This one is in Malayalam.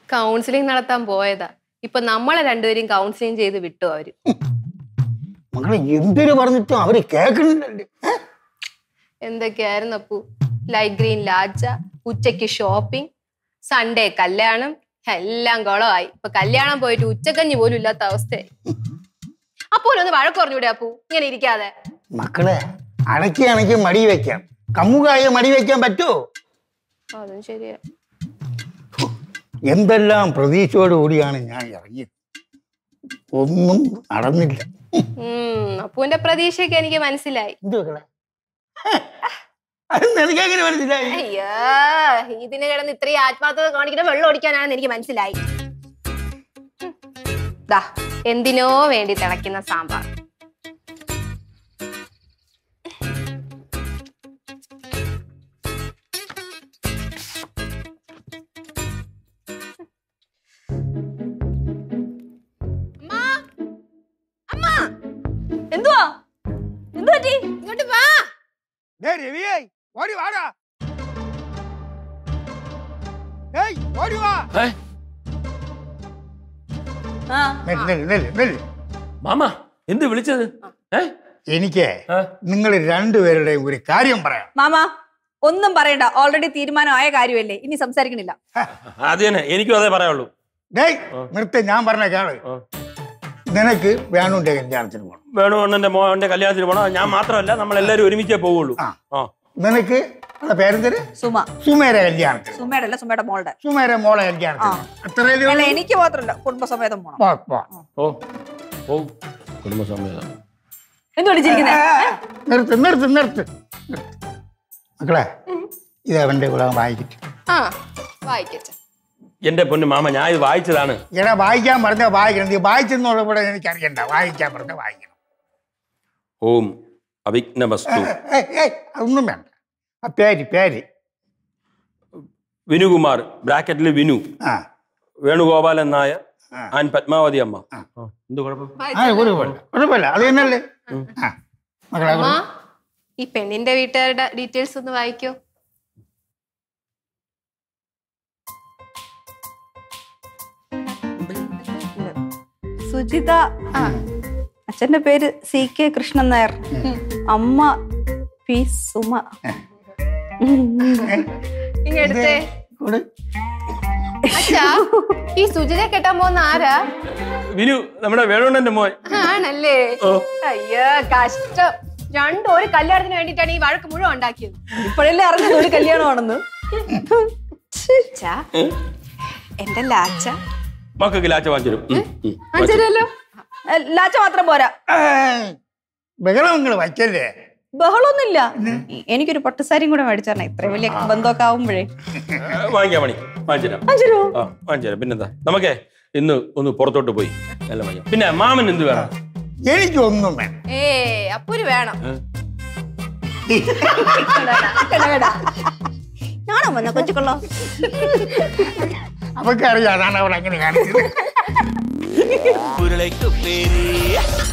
കൗൺസിലിംഗ് നടത്താൻ പോയതാ. ഇപ്പൊ നമ്മളെ രണ്ടുപേരും കൗൺസിലിംഗ് ചെയ്ത് വിട്ടു അവര്. മകളെ എന്തൊരു പറഞ്ഞിട്ടും അവര് കേൾക്കണില്ലല്ലേ. എന്തൊക്കെയായിരുന്നു അപ്പു? ലൈറ്റ് ഗ്രീൻ ലാച്ച, ഉച്ചയ്ക്ക് ഷോപ്പിംഗ്, സൺഡേ കല്യാണം, എല്ലാം കുളമായി. ഇപ്പൊ കല്യാണം പോയിട്ട് ഉച്ചക്കഞ്ഞി പോലും ഇല്ലാത്ത അവസ്ഥയായി. അപ്പോലൊന്ന് വഴക്ക് പറഞ്ഞൂടെ അപ്പു? ഇങ്ങനെ ഇരിക്കാതെ. മക്കളെ അടക്കി മടി വെക്കാം, കമ്മുകായ മടി വെക്കാൻ പറ്റുമോ? അതും ശരിയാ. എന്തെല്ലാം പ്രതീക്ഷയോട് കൂടിയാണ് ഞാൻ ഇറങ്ങിയത്. ഒന്നും നടന്നില്ല. അപ്പുവിന്റെ പ്രതീക്ഷയൊക്കെ എനിക്ക് മനസ്സിലായി. മനസ്സിലായി? അയ്യോ, ഇതിന് കിടന്ന് ഇത്രയും ആത്മാർത്ഥത കാണിക്കുന്ന വെള്ളം ഓടിക്കാനാണെന്ന് എനിക്ക് മനസ്സിലായി. ദാ എന്തിനോ വേണ്ടി തിളയ്ക്കുന്ന സാമ്പാർ. എന്തുവാ? എന്തുപറ്റി? ഇങ്ങോട്ട് വാ. ഓടി വാടാ. ഓടി വാ. മാമ എന്ത് വിളിച്ചത്? എനിക്ക് നിങ്ങൾ രണ്ടുപേരുടെയും ഒരു കാര്യം പറയാം. മാമ ഒന്നും പറയണ്ട, ഓൾറെഡി തീരുമാനമായ കാര്യമല്ലേ, ഇനി സംസാരിക്കണില്ല. അത് തന്നെ എനിക്കും അതേ പറയാനുള്ളൂ. നിർത്ത്, ഞാൻ പറഞ്ഞ കേള്. നിനക്ക് വേണുന്റെ കല്യാണത്തിന് പോകണം. വേണുണ്ണന്റെ മോന്റെ കല്യാണത്തിന് പോകണം. ഞാൻ മാത്രമല്ല, നമ്മളെല്ലാരും ഒരുമിച്ചേ പോവുള്ളൂ. നിനക്ക് പേരെന്തര്? സുമ. സുമേരെ കല്യാണത്തിന്. സുമയുടെ അല്ല, സുമയുടെ മോളുടെ. സുമേരെ മോളെ കല്യാണത്തിന്. അല്ല, എനിക്ക് മാത്രമല്ല, കുടുംബസമേതം പോണം. കുടുംബസമേതം. എന്ത് വിളിച്ചിരിക്കുന്നേ? നിർത്ത് നിർത്ത് നിർത്ത്. മക്കളെ ഇത് അവന്റെ കൂടെ വായിക്കിട്ട്. എന്റെ പൊന്നു മാമ, ഞാൻ ഇത് വായിച്ചതാണ്. എടാ വായിക്കാൻ പറഞ്ഞ വായിക്കണം. നീ വായിച്ചെന്നുള്ള കൂടെ എനിക്ക് അറിയണ്ട. വായിക്കാൻ പറഞ്ഞ വായിക്കണം. ഓം അവിഘ്നമസ്തു. അതൊന്നും വേണ്ട. ആ പേര് വിനുകുമാർ, ബ്രാക്കറ്റിൽ വിനു, വേണുഗോപാലൻ നായർ, ആൻ പത്മാവതി അമ്മ. എന്ത് കുഴപ്പമില്ല, അത് തന്നെയല്ലേ. ഈ പെണ്ണിന്റെ വീട്ടുകാരുടെ ഡീറ്റെയിൽസ് ഒന്ന് വായിക്കോ. സുജിത, അച്ഛന്റെ പേര് CK കൃഷ്ണൻ നായർ, അമ്മ പി സുമ. ഇങ്ങടുത്തേ. അച്ഛാ, ഈ സുജിതയെ കെട്ടാൻ പോകുന്ന ആരാ? വിനു, നമ്മുടെ വേണുണ്ണന്റെ മോൻ. ആണല്ലേ? അയ്യോ കഷ്ടം. രണ്ടും ഒരു കല്യാണത്തിന് വേണ്ടിട്ടാണ് ഈ വഴക്ക് മുഴുവൻ ഉണ്ടാക്കിയത്. ഇപ്പോഴല്ലേ അറിഞ്ഞത് ഒരു കല്യാണമാണെന്ന്. എന്റെ ലാച്ച മക്കൾക്ക് ലാച്ച വാങ്ങിച്ചു. ലാച്ച മാത്രം പോരാ, ബഹളം വയ്ക്കല്ലേ. ബഹളമൊന്നുമില്ല. എനിക്കൊരു പട്ടുസാരിയും കൂടെ മേടിച്ചാൽ ഇത്രയും വലിയ ബന്ധമൊക്കെ ആവുമ്പോഴേ. വാങ്ങിക്കാ മണി, വാങ്ങിച്ചു. പിന്നെന്താ, നമുക്കേ ഇന്ന് ഒന്ന് പുറത്തോട്ട് പോയി എല്ലാം വാങ്ങിക്കാം. പിന്നെ മാമൻ എന്ത് വേണം? എനിക്കൊന്നും വേണം. അപ്പൊരു വേണം. ഞാനോ വന്ന കൊച്ചുകൊള്ളോ? അവക്കറിയാം, അതാണ് അവൾ അങ്ങനെ കാണിച്ചത്. ഉരുളക്കുപ്പേരി.